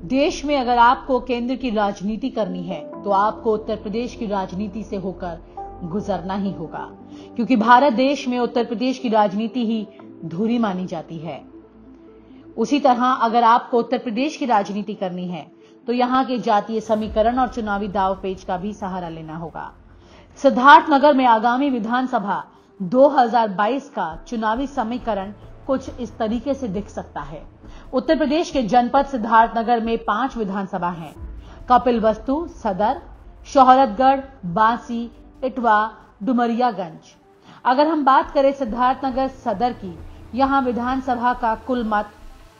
देश में अगर आपको केंद्र की राजनीति करनी है तो आपको उत्तर प्रदेश की राजनीति से होकर गुजरना ही होगा, क्योंकि भारत देश में उत्तर प्रदेश की राजनीति ही धुरी मानी जाती है। उसी तरह अगर आपको उत्तर प्रदेश की राजनीति करनी है तो यहाँ के जातीय समीकरण और चुनावी दांवपेच का भी सहारा लेना होगा। सिद्धार्थनगर में आगामी विधानसभा 2022 का चुनावी समीकरण कुछ इस तरीके से दिख सकता है। उत्तर प्रदेश के जनपद सिद्धार्थनगर में 5 विधानसभा हैं: कपिलवस्तु, सदर, शोहरतगढ़, बांसी, इटवा, डुमरियागंज। अगर हम बात करें सिद्धार्थनगर सदर की, यहां विधानसभा का कुल मत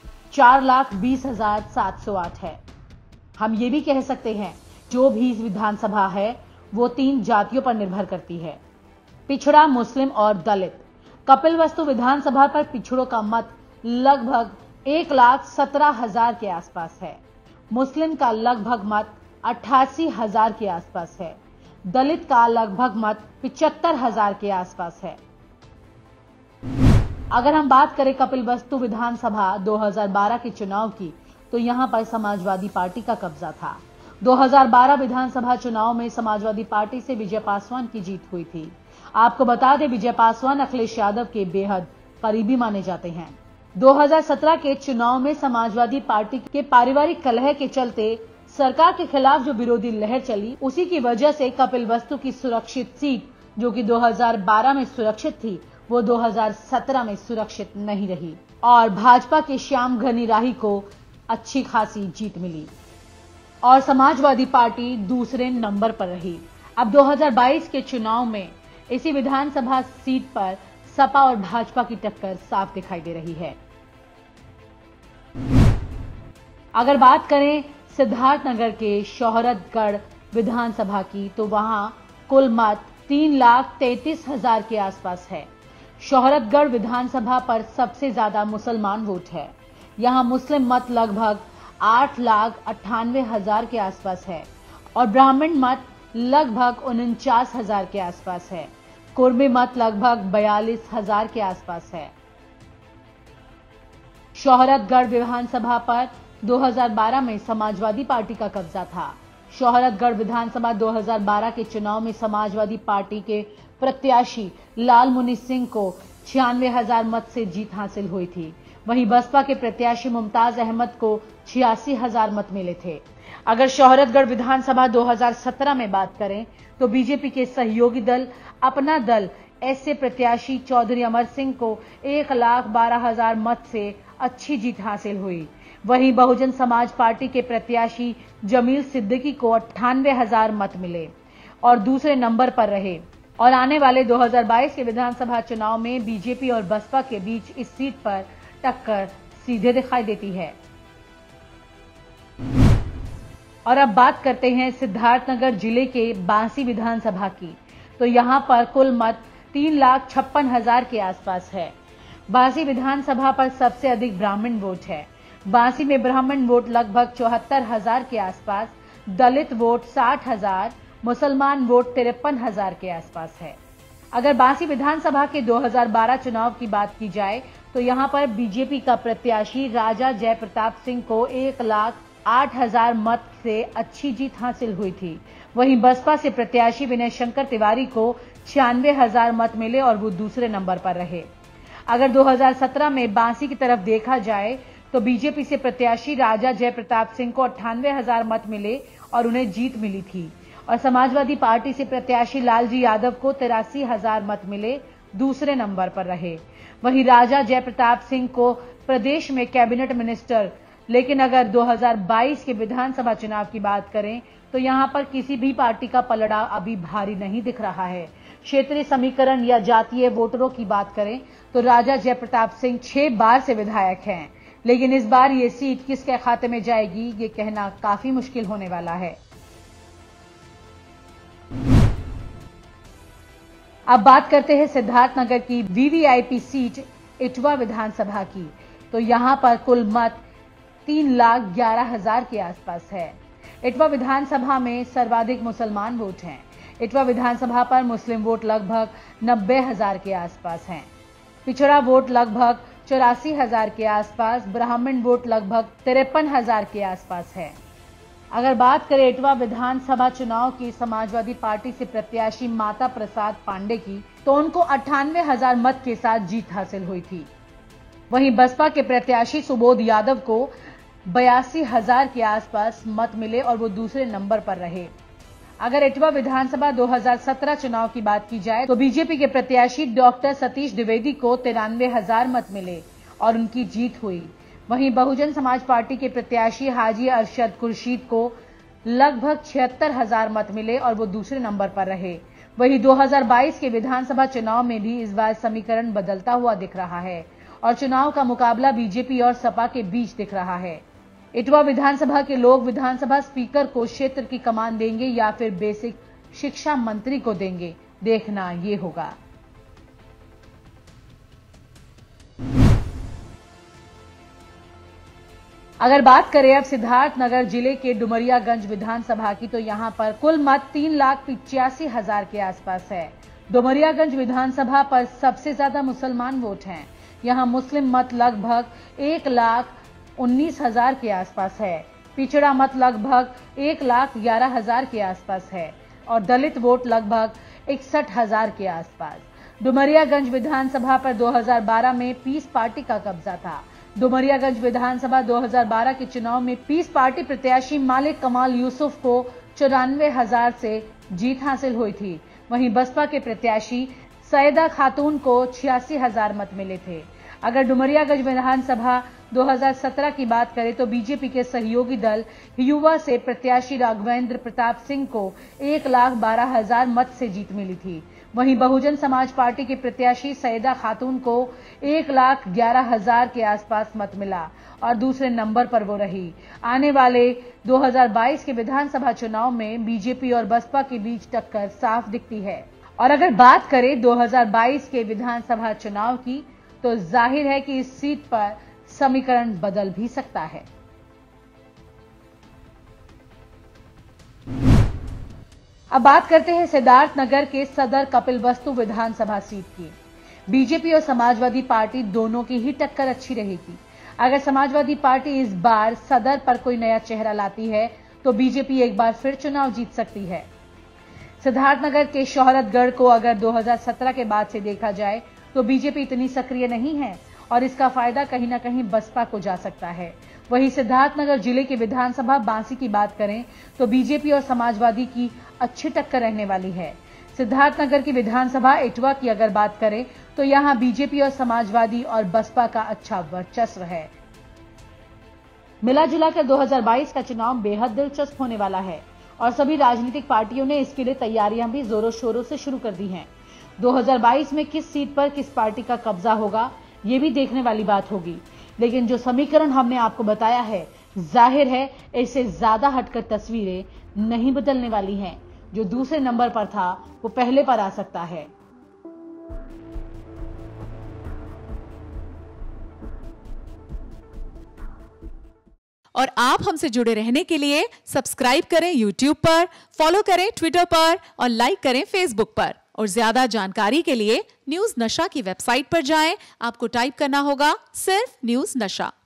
4,20,708 है। हम ये भी कह सकते हैं जो भी विधानसभा है वो 3 जातियों पर निर्भर करती है: पिछड़ा, मुस्लिम और दलित। कपिलवस्तु विधानसभा पर पिछड़ों का मत लगभग 1,17,000 के आसपास है। मुस्लिम का लगभग मत 88,000 के आसपास है। दलित का लगभग मत 75,000 के आसपास है। अगर हम बात करें कपिलवस्तु विधानसभा 2012 के चुनाव की, तो यहां पर समाजवादी पार्टी का कब्जा था। 2012 विधानसभा चुनाव में समाजवादी पार्टी से विजय पासवान की जीत हुई थी। आपको बता दें, विजय पासवान अखिलेश यादव के बेहद करीबी माने जाते हैं। 2017 के चुनाव में समाजवादी पार्टी के पारिवारिक कलह के चलते सरकार के खिलाफ जो विरोधी लहर चली, उसी की वजह से कपिलवस्तु की सुरक्षित सीट, जो कि 2012 में सुरक्षित थी, वो 2017 में सुरक्षित नहीं रही और भाजपा के श्याम घनी राही को अच्छी खासी जीत मिली और समाजवादी पार्टी दूसरे नंबर पर रही। अब 2022 के चुनाव में इसी विधानसभा सीट पर सपा और भाजपा की टक्कर साफ दिखाई दे रही है। अगर बात करें सिद्धार्थनगर के शोहरतगढ़ विधानसभा की, तो वहां कुल मत 3,33,000 के आसपास है। शोहरतगढ़ विधानसभा पर सबसे ज्यादा मुसलमान वोट है। यहां मुस्लिम मत लगभग 8,98,000 के आसपास है और ब्राह्मण मत लगभग 49,000 के आसपास है। कुर्मी मत लगभग 42,000 के आसपास है। शोहरतगढ़ विधानसभा पर 2012 में समाजवादी पार्टी का कब्जा था। शोहरतगढ़ विधानसभा 2012 के चुनाव में समाजवादी पार्टी के प्रत्याशी लालमुनि सिंह को 96,000 मत से जीत हासिल हुई थी। वहीं बसपा के प्रत्याशी मुमताज अहमद को 86,000 मत मिले थे। अगर शोहरतगढ़ विधानसभा 2017 में बात करें तो बीजेपी के सहयोगी दल अपना दल ऐसे प्रत्याशी चौधरी अमर सिंह को 1,12,000 मत से अच्छी जीत हासिल हुई। वहीं बहुजन समाज पार्टी के प्रत्याशी जमील सिद्दीकी को 98,000 मत मिले और दूसरे नंबर पर रहे। और आने वाले 2022 के विधानसभा चुनाव में बीजेपी और बसपा के बीच इस सीट पर टक्कर सीधे दिखाई देती है। और अब बात करते हैं सिद्धार्थनगर जिले के बांसी विधानसभा की, तो यहां पर कुल मत 3,56,000 के आसपास है। बांसी विधानसभा पर सबसे अधिक ब्राह्मण वोट है। बांसी में ब्राह्मण वोट लगभग 74,000 के आसपास, दलित वोट 60,000, मुसलमान वोट 53,000 के आसपास है। अगर बांसी विधानसभा के 2012 चुनाव की बात की जाए तो यहां पर बीजेपी का प्रत्याशी राजा जयप्रताप सिंह को 1,08,000 मत से अच्छी जीत हासिल हुई थी। वहीं बसपा से प्रत्याशी विनय शंकर तिवारी को 96,000 मत मिले और वो दूसरे नंबर पर रहे। अगर 2017 में बांसी की तरफ देखा जाए तो बीजेपी से प्रत्याशी राजा जयप्रताप सिंह को 98,000 मत मिले और उन्हें जीत मिली थी और समाजवादी पार्टी से प्रत्याशी लालजी यादव को 83,000 मत मिले, दूसरे नंबर पर रहे। वहीं राजा जयप्रताप सिंह को प्रदेश में कैबिनेट मिनिस्टर, लेकिन अगर 2022 के विधानसभा चुनाव की बात करें तो यहां पर किसी भी पार्टी का पलड़ा अभी भारी नहीं दिख रहा है। क्षेत्रीय समीकरण या जातीय वोटरों की बात करें तो राजा जयप्रताप सिंह 6 बार से विधायक हैं, लेकिन इस बार ये सीट किसके खाते में जाएगी ये कहना काफी मुश्किल होने वाला है। अब बात करते हैं सिद्धार्थनगर की वीवीआईपी सीट इटवा विधानसभा की, तो यहां पर कुल मत 3,11,000 के आसपास है। इटवा विधानसभा में सर्वाधिक मुसलमान वोट हैं। इटवा विधानसभा पर मुस्लिम वोट लगभग 90,000 के आसपास हैं। पिछड़ा वोट लगभग 84,000 के आसपास, ब्राह्मण वोट लगभग 53,000 के आसपास है। अगर बात करें इटवा विधानसभा चुनाव की समाजवादी पार्टी से प्रत्याशी माता प्रसाद पांडे की, तो उनको 98,000 मत के साथ जीत हासिल हुई थी। वहीं बसपा के प्रत्याशी सुबोध यादव को 82,000 के आसपास मत मिले और वो दूसरे नंबर पर रहे। अगर इटवा विधानसभा 2017 चुनाव की बात की जाए तो बीजेपी के प्रत्याशी डॉक्टर सतीश द्विवेदी को 93,000 मत मिले और उनकी जीत हुई। वहीं बहुजन समाज पार्टी के प्रत्याशी हाजी अरशद खुर्शीद को लगभग 76,000 मत मिले और वो दूसरे नंबर पर रहे। वहीं 2022 के विधानसभा चुनाव में भी इस बार समीकरण बदलता हुआ दिख रहा है और चुनाव का मुकाबला बीजेपी और सपा के बीच दिख रहा है। इटवा विधानसभा के लोग विधानसभा स्पीकर को क्षेत्र की कमान देंगे या फिर बेसिक शिक्षा मंत्री को देंगे, देखना ये होगा। अगर बात करें अब सिद्धार्थनगर जिले के डुमरियागंज विधानसभा की, तो यहां पर कुल मत 3,85,000 के आसपास है। डुमरियागंज विधानसभा पर सबसे ज्यादा मुसलमान वोट हैं। यहां मुस्लिम मत लगभग 1,19,000 के आसपास है। पिछड़ा मत लगभग 1,11,000 के आसपास है और दलित वोट लगभग 61,000 के आसपास। डुमरियागंज विधानसभा पर 2012 में पीस पार्टी का कब्जा था। डुमरियागंज विधानसभा 2012 के चुनाव में पीस पार्टी प्रत्याशी मालिक कमाल यूसुफ को 94,000 से जीत हासिल हुई थी। वहीं बसपा के प्रत्याशी सैयदा खातून को 86,000 मत मिले थे। अगर डुमरियागंज विधानसभा 2017 की बात करें तो बीजेपी के सहयोगी दल युवा से प्रत्याशी राघवेंद्र प्रताप सिंह को 1,12,000 मत से जीत मिली थी। वहीं बहुजन समाज पार्टी के प्रत्याशी सैयदा खातून को 1,11,000 के आसपास मत मिला और दूसरे नंबर पर वो रही। आने वाले 2022 के विधानसभा चुनाव में बीजेपी और बसपा के बीच टक्कर साफ दिखती है। और अगर बात करें 2022 के विधानसभा चुनाव की, तो जाहिर है कि इस सीट पर समीकरण बदल भी सकता है। अब बात करते हैं सिद्धार्थनगर के सदर कपिलवस्तु विधानसभा सीट की। बीजेपी और समाजवादी पार्टी दोनों की ही टक्कर अच्छी रहेगी। अगर समाजवादी पार्टी इस बार सदर पर कोई नया चेहरा लाती है तो बीजेपी एक बार फिर चुनाव जीत सकती है। सिद्धार्थनगर के शोहरतगढ़ को अगर 2017 के बाद से देखा जाए तो बीजेपी इतनी सक्रिय नहीं है और इसका फायदा कहीं ना कहीं बसपा को जा सकता है। वहीं सिद्धार्थनगर जिले के विधानसभा बांसी की बात करें तो बीजेपी और समाजवादी की अच्छी टक्कर रहने वाली है। सिद्धार्थनगर की विधानसभा इटवा की अगर बात करें तो यहां बीजेपी और समाजवादी और बसपा का अच्छा वर्चस्व है। मिला जुलाकर 2022 का चुनाव बेहद दिलचस्प होने वाला है और सभी राजनीतिक पार्टियों ने इसके लिए तैयारियां भी जोरों शोरों से शुरू कर दी हैं। 2022 में किस सीट पर किस पार्टी का कब्जा होगा ये भी देखने वाली बात होगी, लेकिन जो समीकरण हमने आपको बताया है, जाहिर है इससे ज्यादा हटकर तस्वीरें नहीं बदलने वाली हैं। जो दूसरे नंबर पर था वो पहले पर आ सकता है। और आप हमसे जुड़े रहने के लिए सब्सक्राइब करें YouTube पर, फॉलो करें Twitter पर और लाइक करें Facebook पर। और ज्यादा जानकारी के लिए न्यूज नशा की वेबसाइट पर जाएं। आपको टाइप करना होगा सिर्फ न्यूज नशा।